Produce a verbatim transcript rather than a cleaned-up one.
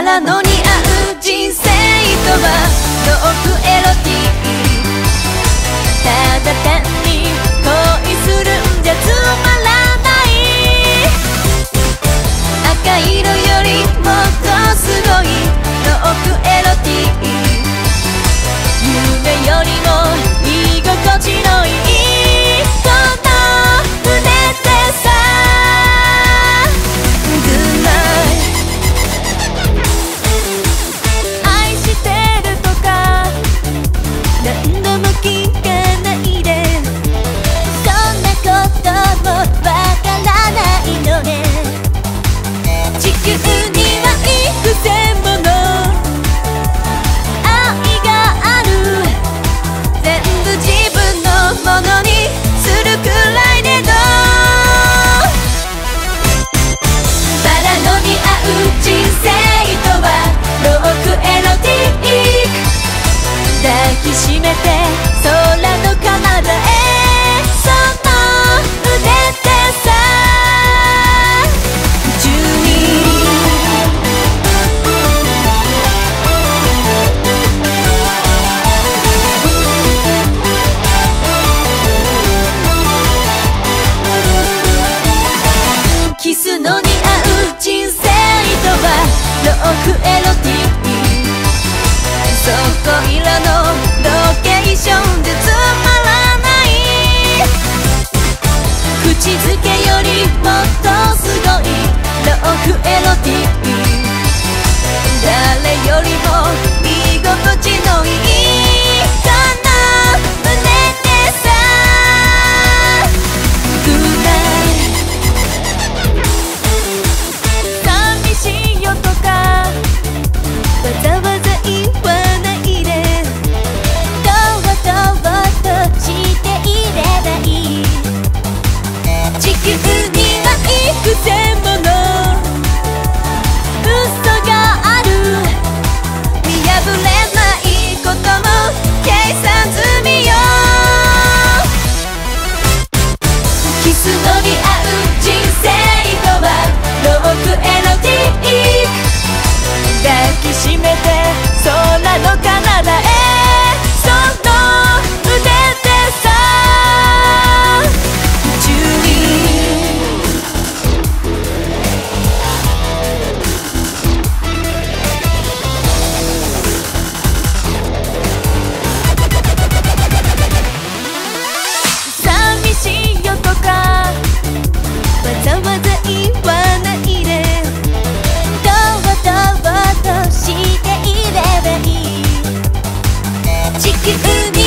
ラの似合う人生とは遠くエロティック、ただ単に恋するんじゃつまらない。赤色よりもっとすごい遠くエロティック、夢よりも居心地のいいこの胸でさ、Good night。 愛してるとか何度も聞かないで、そんなこともわからないのね。地球には幾千もの愛がある、全部自分のものにするくらいでどう？バラの似合う人生とはロックエロティック、抱きしめて空の彼方へ、その腕でさ宙にキスの似合う人生とはロックエロティック、そこいらのロケーションでつまらない。口づけよりもっとすごいロックエロティック、誰よりも居心地のいいこの胸でさ、Good night。寂しいよとかわざわざ言わないで、どうどうとしていればいい。地球には幾千もの嘘がある、見破れないことも計算済みよ。キスの似合う人生とはロックエロティック、抱きしめて空の彼方へ、その腕でさ宙に寂しいよとかわざわざ言わないで、どうどうとしていればいい。地球に